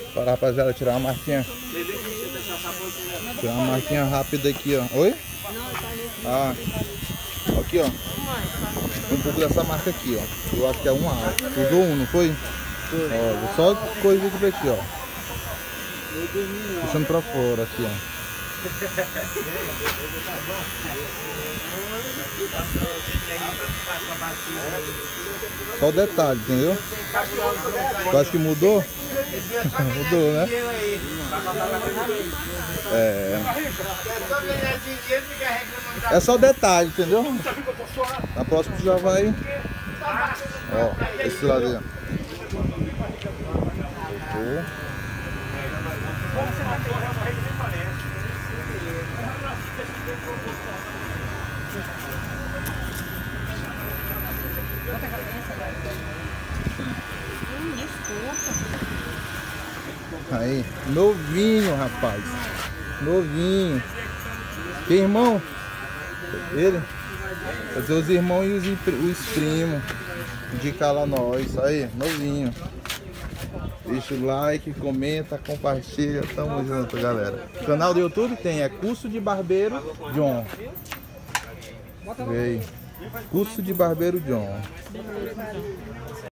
Para rapaziada tirar uma marquinha. Tirar uma marquinha rápida aqui, ó. Oi? Ah, aqui, ó. Um pouco dessa marca aqui, ó. Eu acho que é um A. Usou um, não foi? Ó, só coisa aqui pra aqui, ó. Puxando pra fora aqui, ó. Só o detalhe, entendeu? Eu acho que mudou. Mudou, né? É só o detalhe, entendeu? Na próxima já vai. Ó, esse lado aí, ó. Aí, novinho, rapaz. Novinho. Que irmão? Ele? Fazer os irmãos e os primos. Indicar lá nós. Aí, novinho. Deixa o like, comenta, compartilha. Tamo junto, galera. O canal do YouTube tem, é Curso de Barbeiro John. Vê aí. Curso de Barbeiro John.